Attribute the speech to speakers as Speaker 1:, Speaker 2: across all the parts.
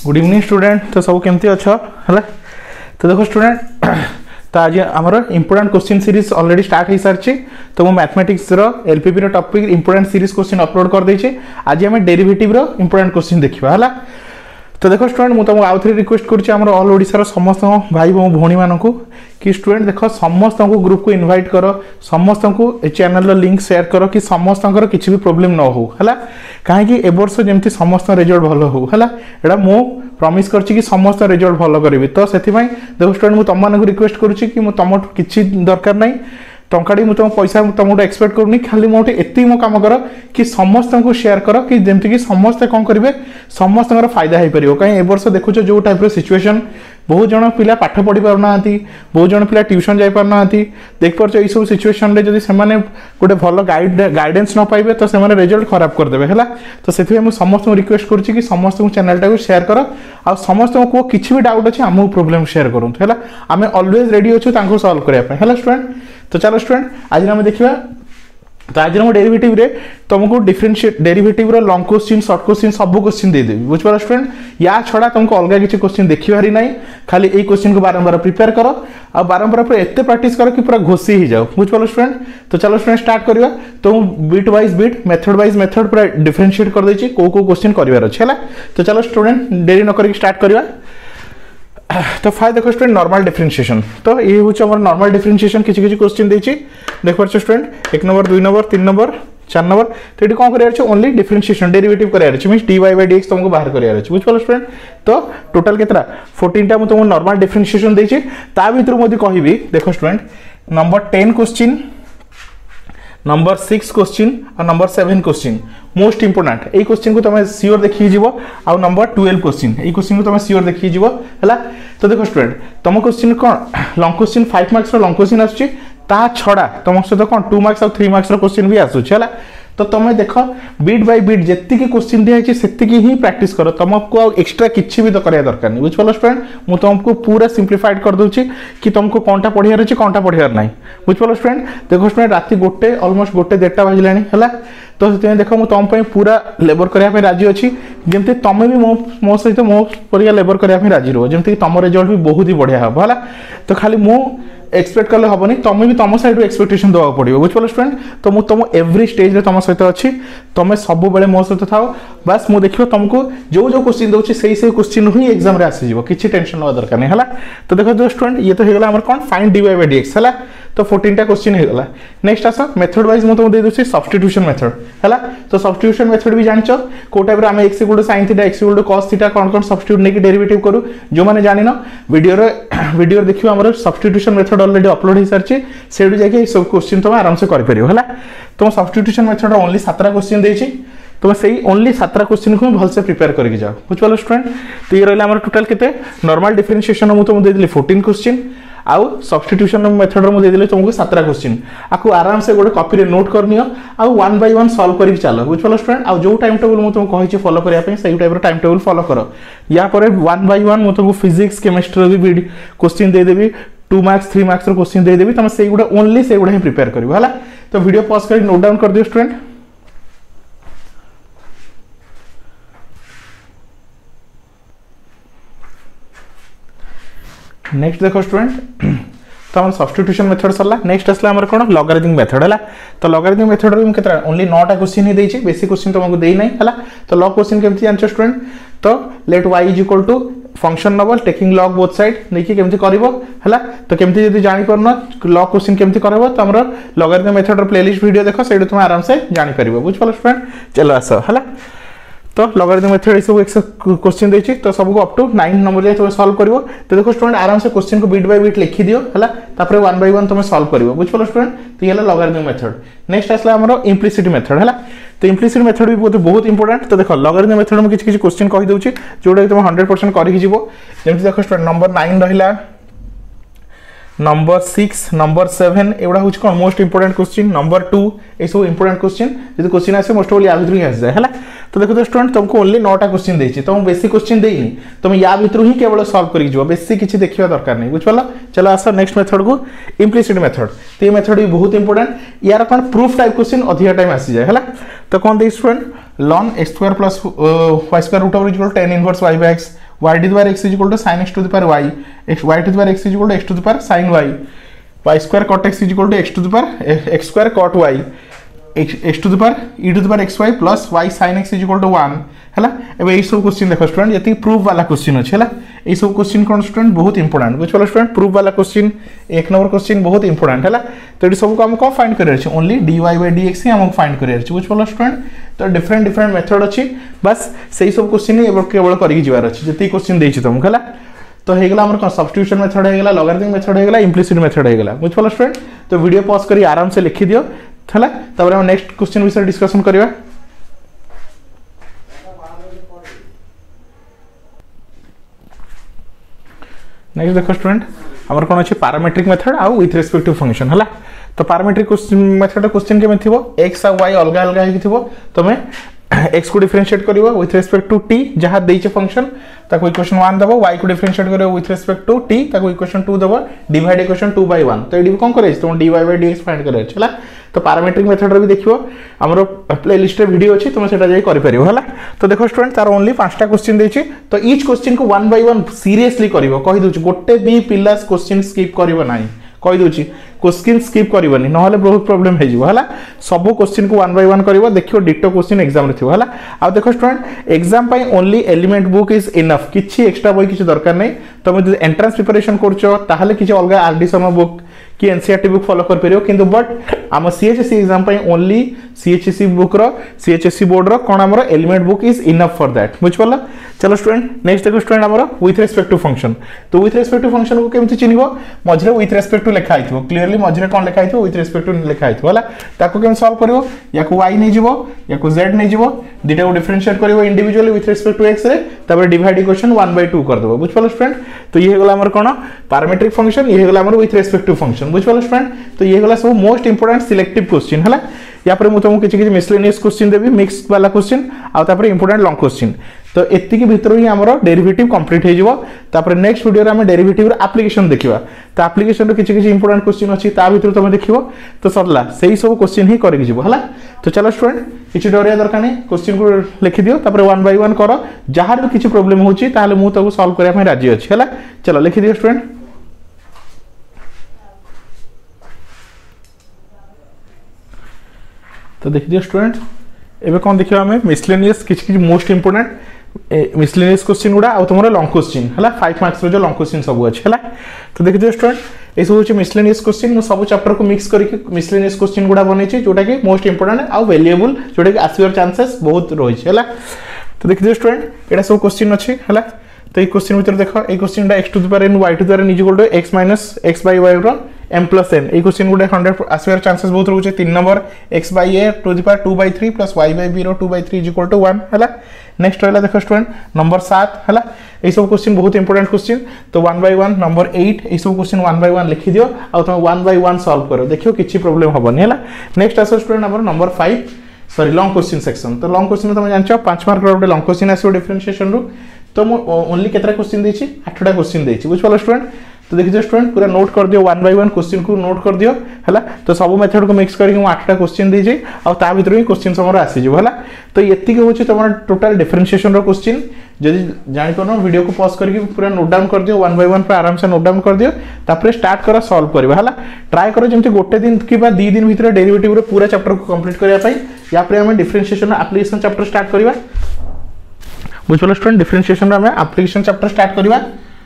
Speaker 1: Good evening student. तो सब केमती अच्छा है। तो देखो स्टूडेंट, तो आज आमर important question series already start हो सारी। तो मैं mathematics LPP topic important series question upload कर देछि। आज आम डेरिवेटिव इंपोर्टेंट क्वेश्चन देखा है। तो देखो स्टूडेंट, मुझे तुमको आउ थे रिक्वेस्ट करूँ आम ऑल ओडिशार समस्त भाई भौणी मानू कि स्टूडेंट देख समस्त को ग्रुप को इनवाइट कर, समस्त को चैनल लिंक शेयर कर कि समस्त किसी भी प्रोब्लेम न हो है। कहीं ए वर्ष जमी समस्त रिजल्ट भल हो है, यहाँ मु प्रॉमिस करछि कि समस्त रिजल्ट भल करी। तो से देखो स्टूडेंट, मुझे तुम रिक्वेस्ट करुच्ची कि तुम किसी दरकार नहीं टंकाटी मुझे तुम पैसा तुमको एक्सपेक्ट करूनी, खाली मोटे एति मो काम कर कि समस्त को शेयर कर कि जमती कि समस्ते कौन करेंगे समस्त फायदा हो पार। कहीं ए वर्ष देखुच जो टाइप सिचुएशन बहुत जन पिला पाठ पढ़ी पारना, बहुत जन पिला ट्यूशन जाई पारना। देख पार्छ ये सब सिचुएशन रे जदि सेमाने गोटे भल गाइडेंस न पाइबे तो सेमाने रिजल्ट खराब कर देबे हैला। तो सेथि मैं समस्त को रिक्वेस्ट करछि कि समस्त को चैनल टाको शेयर कर आ समस्त को किछि भी डाउट अछि हमहु प्रॉब्लम शेयर करूँ हैला। आमे ऑलवेज रेडी अछु तांको सॉल्व करिया पे हैला स्टूडेंट। तो चलो स्टूडेंट, आज हम देखिबा। तो आज हम डेरिवेटिव रे तुमको डिफरेंशिएट डेरिवेटिव रो लॉन्ग क्वेश्चन शॉर्ट क्वेश्चन सब क्वेश्चन दे देबी, बुझ पारा स्टूडेंट। या छडा तुमको अलग किसी क्वेश्चन देखिबारी नहीं, खाली ए क्वेश्चन को बारंबार प्रिपेयर करो और बारंबार पूरा एते प्रैक्टिस करो कि पूरा घोसी ही जाओ, बुझ पारा स्टूडेंट। तो चलो स्टूडेंट स्टार्ट करिवा। तो bit wise bit method wise method पूरा डिफरेंशिएट कर देछि को क्वेश्चन करिवार अछि हैला। तो चलो स्टूडेंट देरी न करी स्टार्ट करिवा। तो फाइव देखो स्टूडेंट नॉर्मल डिफरेंशिएशन। तो ये हूँ आम नॉर्मल डिफरेंशिएशन किसी क्वेश्चन देख पार्छ student 1 number 2 number 3 number 4 number. तो ये कौन कर ओनली डिफरेंशिएशन डेरिवेटिव करार मीन dy बाय dx तुमको बाहर करार बुझ पार स्टूडेंट। तो टोटल केतरा 14टा मुझे तुमको नॉर्मल डिफरेंशिएशन देछि। ता भीतर मुझे कहबी देखो student number 10 question, number 6 question और नंबर 7 क्वेश्चन मोस्ट इंपोर्टेंट। ये क्वेश्चन को तुम सियोर देखी जीवो। आ नंबर 12 क्वेश्चन ये क्वेश्चन को तुम सियोर देखी जीवो हैला। तो देखो स्टूडेंट तुम क्वेश्चन कौन long question 5 marks long question आसुची, ता छड़ा तुम सहित कौन 2 मार्क्स और 3 मार्क्स क्वेश्चन भी आसुची हैला। तो तुम देख बीट बाय बीट जेति क्वेश्चन दिखाई से ही प्रैक्टिस कर, तुमको एक्स्ट्रा किसी भी करिया दरकार नहीं, बुझ पार स्टूडेंट। मुझे तुमको पूरा सिंप्लीफाइड कर दूची कि तुमको कौनटा पढ़ियार अच्छे कौनटा पढ़ियार नहीं, बुझ पार स्टूडेंट। देखो स्टूडेंट राति गोटे ऑलमोस्ट गोटे 1:30 बाजिलानी है। तो से देखो मुझे तुम पूरा लेबर करने राजी अच्छी, जमती तुम भी मो सहित मो पर लेबर करने राजी रहो, जमती तुम रिजल्ट भी बहुत ही बढ़िया हम है। तो खाली मु एक्सपेक्ट कले हेनी, तुम भी तुम साइड एक्सपेक्टेशन देवा पड़ो, बुझ पार स्टूडेंट। तो मुझे तुम एवरी स्टेज तुम सहित अच्छी, तुम सब बेले मो सहित थाओ। बस मुझे देखिए तुमको जो जो क्वेश्चन दूसरी से क्वेश्चन ही एग्जाम रे आसीजिवो, किसी टेंशन ना दरकार नहीं है। तो देखो जो स्टूडेंट ये तो होगा कौन फाइंड dy बाय dx है। तो 14टा क्वेश्चन होगा। नेक्स्ट आस मेथड वाइज मुझे तुमको दे सब्स्टिट्यूशन मेथड है। तो सब्स्टिट्यूशन मेथड भी जानच को टाइप रे आमे x = sin theta x = cos theta कौन कौन सब्स्टिट्यूट नेकी डेरिवेटिव करू। जो माने जानिनो वीडियो देखियो हमर सब्स्टिट्यूशन मेथड ऑलरेडी अपलोड हो सारी, सेडू जाके सब क्वेश्चन तुम आराम से कर परियो है। तो सब्स्टिट्यूशन मेथड ओनली 7टा क्वेश्चन देछि, तुम से ओनली 7टा क्वेश्चन को भलसे प्रिपेयर करके जाओ, बुझ पार स्टूडेंट। तो ये रहा टोटल केते नॉर्मल डिफरेंशिएशन मुझे तुमको देली 14 क्वेश्चन, आउ सब्स्टिट्यूशन मेथड मुझे देली तुमको 7टा क्वेश्चन। आपको आराम से गोटे कॉपी रे नोट करनियो आउ 1 बाय 1 सॉल्व करके चलो, बुझ पार स्टूडेंट। आउ जो टाइम टेबल मुझे तुमको कहि फॉलो करिया पे सही टाइप रो टाइम टेबल फॉलो करो। या पर 1 बाय 1 मुझे तुमको फिजिक्स केमिस्ट्री भी क्वेश्चन दे देबी, 2 मार्क्स 3 मार्क्स रो क्वेश्चन दे देबी, तुम से गुडा ओनली से गुडा ही प्रिपेयर करिवो हला। तो वीडियो पॉज कर नोट डाउन कर दियो स्टूडेंट। नेक्स्ट देखो स्टूडेंट, तो हम सब्स्टिट्यूशन मेथड सरला। नेक्स्ट आसला हमर कोन लॉगरिथमिक मेथड है। तो लॉगरिथमिक मेथड रे केतरा ओनली 9टा क्वेश्चन ही देछि, बेसिक क्वेश्चन तुमको देई नै है। तो लॉग क्वेश्चन केमति जानछ स्टूडेंट। तो लेट y = फंक्शन नबल टेकिंग लॉग बोथ साइड नेकी केमति करबो है। तो केमति जदि जानि परना लॉग क्वेश्चन केमति करबो तो हमर लॉगरिथमिक मेथड रो प्लेलिस्ट वीडियो देखो, सेडू तुम आराम से जानि परिबो, बुझ पालो स्टूडेंट। चलो आसो है। तो लॉगरिथमिक मेथड सब क्वेश्चन देछि, तो सबको अप टू 9 नंबर जाय तुम सॉल्व करिवो। तो देखो स्टूडेंट आराम से क्वेश्चन को बीट बाय बीट लिखि दियो है, तापर 1 बाय 1 तुम सॉल्व करिवो, बुझ पालो स्टूडेंट। तो ये लॉगरिथमिक मेथड। नेक्स्ट आसला हमरो इम्प्लिसिट मेथड है। तो इम्प्लिसिट मेथड भी बहुत इंपोर्टेंट। तो देखो लॉगरिथमिक मेथड में किसी क्वेश्चन कहि दउछि जोडा तुम 100% करि जीवो। जेमति देखो स्टूडेंट नंबर 9 रहिला, नंबर 6 नंबर 7 एवढा हूँ कौन मोस्ट इंपोर्टेंट क्वेश्चन, नंबर 2 ये सब इंपोर्टेंट क्वेश्चन जो क्वेश्चन आसे मोस्ट ऑफ या भीतर ही आस जाए है। तो देखो तो स्टूडेंट तुमको ओनली 9टा क्वेश्चन देछि, तुम बेसिक क्वेश्चन देइनी, तुम या भीतर ही केवल सॉल्व करि जो, बेसिक किछि देखिबा दरकार नहीं, बुझ पाला। चलो आस नेक्स्ट मेथड को इम्प्लिसिट मेथड। तो ये मेथड भी बहुत इंपोर्टेंट। यार कौन प्रूफ टाइप क्वेश्चन अधिक टाइम आसी जाए है। तो कौन दे student ln x² + y² √10 inverse y/x y to the power x is equal to sin x to the power y, y to the power x is equal to x to the power sin y square cot x is equal to x to the power x square cot y, x to the power e to the power xy plus y sin x is equal to 1 है ए सब question देख student ये proof वाला question अच्छे है ये सब question कौन स्टूडेंट बहुत इंपोर्टेंट बुझ पाल स्टूडेंट प्रूफ वाला क्वेश्चन एक नंबर क्वेश्चन बहुत इंपोर्टेंट है तो ये सब को हम कौन फाइंड कर ओनली dy by dx ही हम फाइंड कर बुझ पाल स्टूडेंट तो डिफरेंट डिफरेंट मेथड अच्छी बस से सब क्वेश्चन केवल कर जी क्वेश्चन देती तुमको है तो होगा आम सब्स्टिट्यूशन मेथड होगा लॉगरिथमिक मेथड होगा इम्प्लिसिट मेथड होगा बुझ पाल स्टूडेंट तो वीडियो पॉज कर आराम से लिखि दियो है तापर हम नेक्स्ट क्वेश्चन विषय डिस्कशन करवा नेक्स्ट देखो स्टूडेंट आमर कौन अच्छे पैरामेट्रिक मेथड आउ विथ रेस्पेक्ट टू फंक्शन है तो पैरामेट्रिक मेथड क्वेश्चन केमी थी एक्स आ वाई अलग अलग तुम एक्स को डिफरेंशिएट करिवो विथ रेस्पेक्ट टू टी जहाँ देइचे फंक्शन ताको इक्वेशन 1 दबो y को डिफरेंशिएट करिवो विथ रेस्पेक्ट टू टी ताको इक्वेशन 2 दबो डिवाइड इक्वेशन 2/1 तो एडी कोन करे तुम dy by dx फाइंड करे छला तो पैरामेट्रिक मेथड रे भी देखियो हमरो प्लेलिस्ट रे वीडियो अछि तुम सेटा जाई करि परियो हला तो देखो स्टूडेंट तार ओनली 5टा क्वेश्चन देछि तो ईच क्वेश्चन को 1 by 1 सीरियसली करिवो कहि दोछि गोटे भी पिला क्वेश्चन स्किप करिवो नाही कहि दोछि क्वेश्चन स्किप करबनी नहले बहुत प्रॉब्लम हे जिवो हला सब क्वेश्चन को 1 by 1 करिवो देखियो डिटो क्वेश्चन एग्जाम रे थिवो हला आ देखो स्टूडेंट एग्जाम पई only element book is enough किछि एक्स्ट्रा बय किछि दरकार नै तुम जो एंट्रेंस प्रिपरेशन करछो ताहले किछि अलगा आरडी शर्मा बुक कि एनसीईआरटी बुक फॉलो कर परियो किंतु बट आम सीएचएसई एग्जाम पई ओनली सीएचएसई बुक रो सीएचएसई बोर्ड रो कोन हमरो element book is enough for that बुझ पल्ला चलो स्टूडेंट नेक्स्ट देखो स्टूडेंट हमरो विथ रेस्पेक्ट टू फंक्शन तो विथ रेस्पेक्ट टू फंक्शन को केमति चिनिबो मझरे विथ रेस्पेक्ट टू लिखा आइथो क्लियरली मझरे कोन लिखा आइथो विथ रेस्पेक्ट टू लिखा आइथो हला ताको केम सॉल्व करिवो या को y नै जिवो या को z नै जिवो दिटा को डिफरेंशिएट करिवो individually with respect to x रे तबरे डिवाइड इक्वेशन 1/2 कर देबो बुझ पल्ला स्टूडेंट तो ये हेगला हमर कोन पैरामेट्रिक फंक्शन ये हेगला हमर विथ रेस्पेक्ट टू फंक्शन बुझ पल्ला स्टूडेंट तो ये हेगला सब मोस्ट इंपोर्टेंट सिलेक्टिव क्वेश्चन हला या पर मु तुमको किछि किछि मिसलेनियस क्वेश्चन देबी मिक्स वाला क्वेश्चन आ तापर इंपोर्टेंट लॉन्ग क्वेश्चन तो एति के भीतर ही हमरो डेरिवेटिव कंप्लीट हे जिवो तापर नेक्स्ट वीडियो रे हम डेरिवेटिव रो एप्लीकेशन देखिबा तो एप्लीकेशन रो किछि किछि इंपोर्टेंट क्वेश्चन अछि ता भीतर तुम देखिबो तो सरला सेही सब क्वेश्चन ही करि जिवो हला तो चलो स्टूडेंट किछि डरिया दरकार नै क्वेश्चन को लिखि दियो तापर 1 by 1 करो जहार भी किछि प्रॉब्लम होछि ताले मु तको सॉल्व करिया में राजी अछि हला चलो लिखि दियो स्टूडेंट तो देख दियो स्टूडेंट एबे कोन देखियो हमें मिसलेनियस किछि किछि मोस्ट इंपोर्टेंट मिसलेनियस क्वेश्चन गुडा आ तुमरो लॉन्ग क्वेश्चन हला 5 मार्क्स रो जो लॉन्ग क्वेश्चन सब अछि हला तो देख दियो स्टूडेंट ए सब होछि मिसलेनियस क्वेश्चन सब चैप्टर को मिक्स करके मिसलेनियस क्वेश्चन गुडा बनै छै जोटा कि मोस्ट इंपोर्टेंट आ वैल्यूएबल जोटा कि आसीवर चांसेस बहुत रहै छै हला तो देख दियो स्टूडेंट एटा सब क्वेश्चन अछि हला तो ये क्वेश्चन भीतर देखो ए क्वेश्चन टा x to the power n y to the power n is equal to x minus x by y रो m plus n ए क्वेश्चन गुडे 100 आसीवर चांसेस बहुत रहउछे 3 number x by a to the power 2 by 3 plus y by b रो 2 by 3 is equal to 1 हला next रहला देखो स्टूडेंट नंबर 7 हला ए सब क्वेश्चन बहुत इंपोर्टेंट क्वेश्चन तो 1 by 1 नंबर 8 ए सब क्वेश्चन 1 by 1 लिखि दियो आ तुम 1 by 1 सॉल्व करो देखियो किछि प्रॉब्लम हबनी हला नेक्स्ट आसो student number 5 sorry long question section तो लॉन्ग क्वेश्चन तुम जानछो 5 मार्क रो लॉन्ग क्वेश्चन आसो डिफरेंशिएशन रो तो मु ओनली केतरा क्वेश्चन देछि 8टा क्वेश्चन देछि बुझ पालो स्टूडेंट तो देखिए स्टूडेंट पूरा नोट कर दियो 1 by 1 क्वेश्चन को नोट कर दियो हला तो सब मेथड को मिक्स करके मु 8टा क्वेश्चन दे जे आ ता भीतर ही क्वेश्चन समर आसी जो हला तो एति के होछि तमरा टोटल डिफरेंशिएशन रो क्वेश्चन जदि जानि कोनो वीडियो को पॉज करके पूरा नोट डाउन कर दियो 1 by 1 पे आराम से नोट डाउन कर दियो तापर स्टार्ट करा सॉल्व करबा हला ट्राई करो जेमति गोटे दिन कि बा 2 दिन भीतर डेरिवेटिव रो पूरा चैप्टर को कंप्लीट करिया पई या पर हम डिफरेंशिएशन एप्लीकेशन चैप्टर स्टार्ट करबा बुझ पालो स्टूडेंट डिफरेंशिएशन रे हम एप्लीकेशन चैप्टर स्टार्ट करबा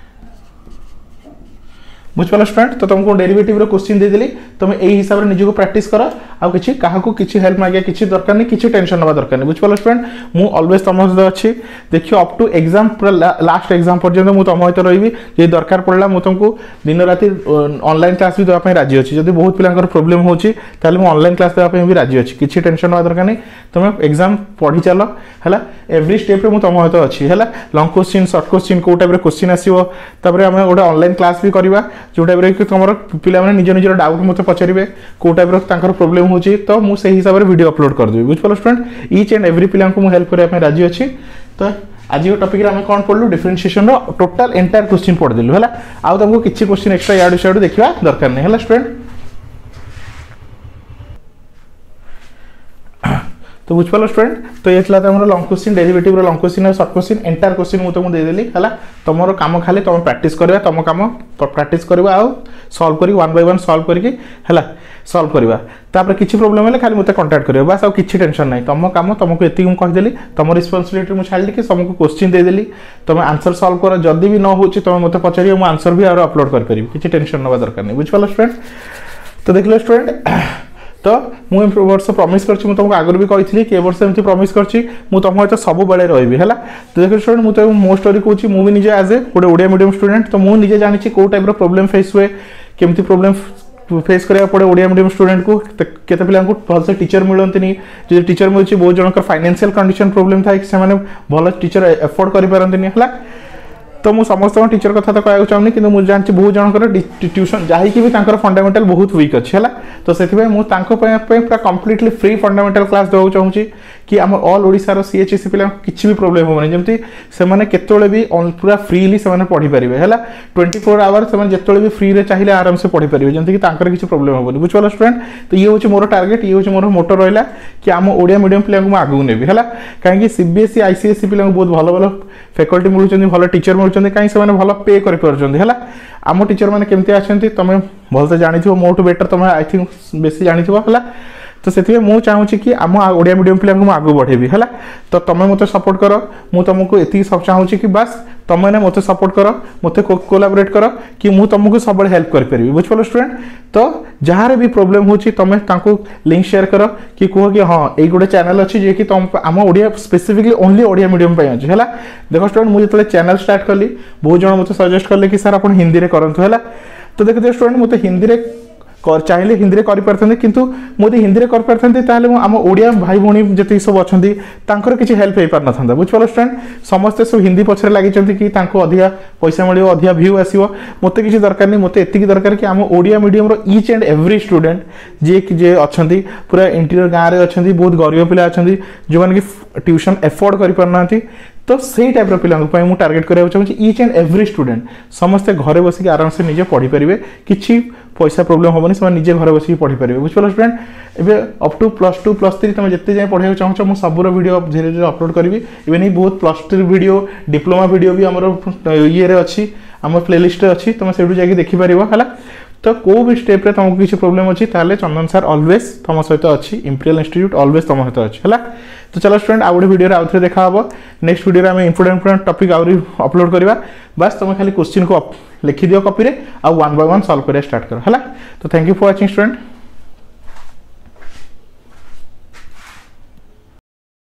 Speaker 1: बुझ पालो स्टूडेंट तो तुमको डेरिवेटिव रो क्वेश्चन दे देली तुम एही हिसाब रे निज को प्रैक्टिस करो आ किछि काहा को किछि हेल्प मागिया किछि दरकार नै किछि टेंशन नबा दरकार नै बुझ पालो स्टूडेंट मु ऑलवेज तम सहित अछि देखियो अप टू एग्जाम पूरा लास्ट एग्जाम पर्यंत मु तम सहित रहिबी जे दरकार पड़ला मु तुमको दिन राति ऑनलाइन क्लास भी देबा पई राजी अछि जदी बहुत पिलांकर प्रॉब्लम होछि ताले मु ऑनलाइन क्लास देबा पई भी राजी अछि किछि टेंशन नबा दरकार नै तुम एग्जाम पढी चलो हला एवरी स्टेप रे मु तम सहित अछि हला लॉन्ग क्वेश्चन शॉर्ट क्वेश्चन को टाइप रे क्वेश्चन आसीबो तबरे हम ओडा ऑनलाइन क्लास भी करबा जो टाइप रे तुमर पिला माने निज निज डाउट मते पचारिबे को टाइप रो तांकर प्रॉब्लम होची तो मु सही हिसाब रे वीडियो अपलोड कर देबी बुझ पालो स्टूडेंट ईच एंड एवरी पिला को मु हेल्प करे पे राजी अछि तो आज यो टॉपिक रे हम कोन पढलु डिफरेंशिएशन रो टोटल एंटायर क्वेश्चन पढ देलु हला आ तुमको किछि क्वेश्चन एक्स्ट्रा याडू शाडू देखिबा दरकार नै हला स्टूडेंट तो बुझिपाल स्टूडेंट तो ये हमर long question derivative long question और शॉर्ट क्वेश्चन एंटायर क्वेश्चन मु तुमको दे देली हला तुमरो काम खाली तुम प्रैक्टिस करबा तुम काम प्रैक्टिस करबा आ सॉल्व करी वन बाय वन सॉल्व करके हला सॉल्व करबा तापर किछि प्रॉब्लम हेले खाली मते कांटेक्ट करबा बस आ किछि टेंशन नै तुम काम तुमको एति मु कहि देली तुम रिस्पांसिबिलिटी मु छाडी के तुमको क्वेश्चन दे देली तुम आंसर सॉल्व कर जदी भी न होची तुम मते पचारियो मु आंसर भी और अपलोड कर परिबी किछि टेंशन नबा दरकार नै बुझिपाल स्टूडेंट तो देखलो स्टूडेंट तो मुझे वर्ष प्रमिश करछि तुमको आगर भी कही कि वर्ष एमती प्रमिश करछि मु तुम तो सब बेले रही है तो देखो स्टूडेंट मुझे मो स्टोरी कहूँ मुझे निजे एज ए गोटे ओडिया मीडियम स्टूडेंट तो मुझे निजे जानी कौ टाइप प्रॉब्लम फेस हुए केमती प्रॉब्लम फेस करा पड़े ओडिया मीडियम स्टूडेंट को केते पिला भलसे टीचर मिलती जो टीचर मिलूँ बहुत जनकर फाइनेंशियल कंडीशन प्रॉब्लम था से भल टीचर एफोर्ड कर पारती है तो मु समस्त टीचर कथा तो कहना चाहूनी कि मुझे जानछि बहुत जनकर ट्यूशन जहाँ भी फंडामेंटल बहुत वीक अच्छे है तो से पूरा कंप्लीटली फ्री फंडामेंटल क्लास देवाक चाहूँगी कि आम ऑल ओडिशार CHSE पिला किसी भी प्रॉब्लम होनी जमी से केतोले भी पूरा फ्रीली से पढ़ी पारे है 24 आवर से जिते भी फ्री चाहिए आराम से पढ़ी पारे जमीक किसी प्रॉब्लम होनी बुझे स्टूडेंट तो ये हूँ मोर टार्गेट ये हूँ मोर मोटो रहा कि आम ओडिया मीडियम पिला आगू नेबी है कहीं CBSE ICSE पिला बहुत भल भल फैकल्टी मिलूँ भल टीचर मिलूँ कहीं से भल पे कर आम टीचर मैंने केमती आछंती तुम भलसे जानी मोटू बेटर तुम आई थिंक बेसी जानी है तो से मुझे चाहूँगी कि आम ओडिया मीडियम पिला आगू बढ़ेबी है तो तुम मत सपोर्ट कर मु तुमको ये सब चाहूँगी कि बस तुम मैंने मत सपोर्ट कर मत कोलाबोरेट कर कि मु तुमको सब हेल्प करी बुझिपाल स्टूडेंट तो जहाँ भी प्रोब्लेम होची तुम लिंक शेयर कर कि कह कि हाँ ये गोटे चैनल अच्छी जी कि तुम आम Odia specifically only Odia medium अच्छी है देखो स्टूडेंट मुझे जो चैनल स्टार्ट कली बहुत जन मत सजेस्ट कले कि सर आप हिंदी में करूँ है तो देखते स्टूडेंट मत हिंदी में चाहिए हिंदी में कर किंतु मुझे हिंदी में कर आम ओडिया भाई भौणी जी सब अच्छा किसी हेल्प हो पार ना बुझिपाल स्टूडेंट समस्ते सब हिंदी पछरे लगी कि अधिका पैसा मिले अधिका व्यू आसो मत किसी दरकार नहीं मत एति दरकार कि आम Odia medium each and every student जे अच्छा पूरा इंटीरियर गाँव में अच्छा बहुत गरीब पिला अच्छा जो मैंने कि ट्यूशन एफोर्ड कर पारना तो सही टाइप पिला टार्गेट कराया चाहूँगी ईच एंड एवरी स्टूडेंट समस्ते घरे बसिक आराम से निजे पढ़ी पारे किसी पैसा प्रोब्लेम होनी से निजे घर बसिक पढ़ी पारे बुझिपाल स्टूडेंट एवं अप टू +2 +3 तुम जिते जाए पढ़ाई चाहो मुझे सबूर वीडियो धीरे धीरे अपलोड करी इवन ही बहुत +2 वीडियो डिप्लोमा वीडियो भी आम ये अच्छी आम प्लेलिस्ट अच्छी तुम से जाकि देखिपर है तो को भी स्टेप रे तुमको किसी प्रॉब्लम अच्छी ताले चंदन सर ऑलवेज तुम सहित अच्छी इंपीरियल इंस्टीट्यूट ऑलवेज तुम सहित अच्छी है तो चलो स्टूडेंट आ गोटे वीडियो आउे देखा हम नेक्स्ट वीडियो में इंपोर्टेंट टॉपिक आउरी अपलोड करवा बस तुम खाली क्वेश्चन को लिखी दियो कॉपी रे आ 1 बाय 1 सॉल्व करिया स्टार्ट करो है तो thank you for watching student.